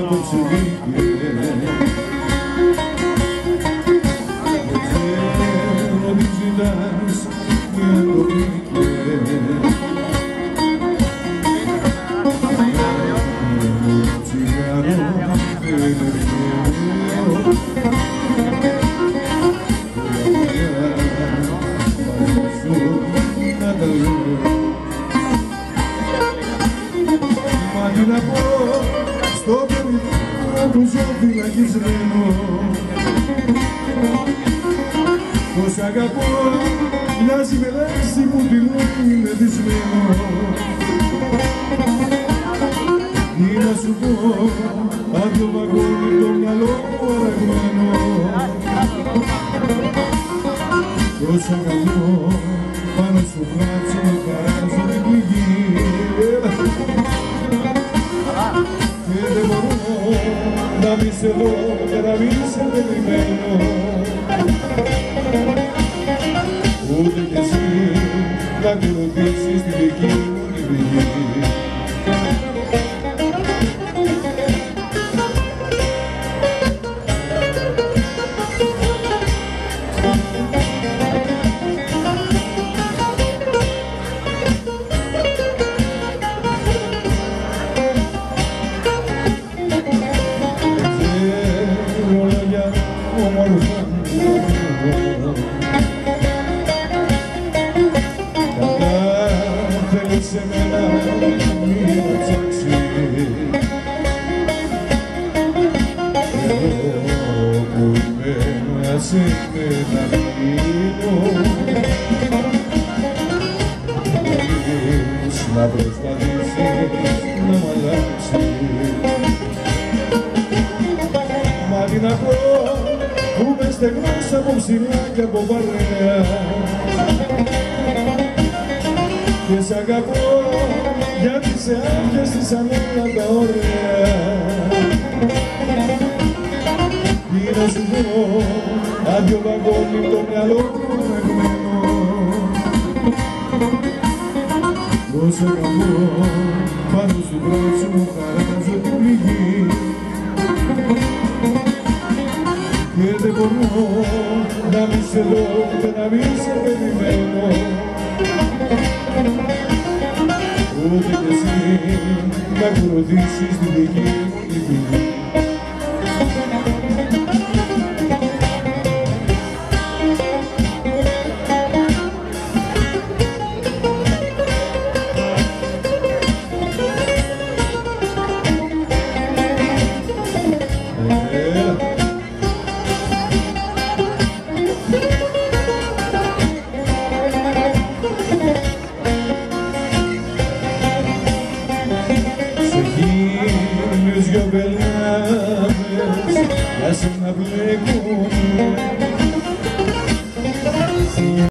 το ψυγείο. Δεν ξέρω τι ζητάς για το weekend. Τσιγάρο δεν έρχεται. Μα τι να πω στο παιδί που ζω φυλακισμένο, πως αγαπώ μοιάζει με λέξη που τη λέει μεθυσμένο. Τι να σου πω, άδειο βαγόνι το μυαλό μου αραγμένο, πως αγαπώ πάνω στο πλάτσο μου χαράζω την πληγή. Και δεν μπορώ να μη σε δω και να μη σε περιμένω, ούτε κι εσύ να ακολουθήσεις τη δική μου την πληγή. Σε μένα μην με ψάξει, εγώ που είμαι σε μένα μείνω, μπορείς να προσπαθήσεις να μ' αλλάξεις. Μα τι να πω που με στεγνάς από ψηλά και από παρέα, και σ' αγαπώ γιατί σε άρχεσες όλα τα ωραία. Τι να σου πω, άδειο βαγόνι το μυαλό μου ραγμένο, πως αγαπώ πάνω στο μπράτσο μου χαράζω την πληγή. Και δεν μπορώ να μη σε δω και να μη σε περιμένω, ούτε κι εσύ να ακολουθήσεις τη δική μου την πληγή. Δυο πελάτες για σένα μπλέκουνε,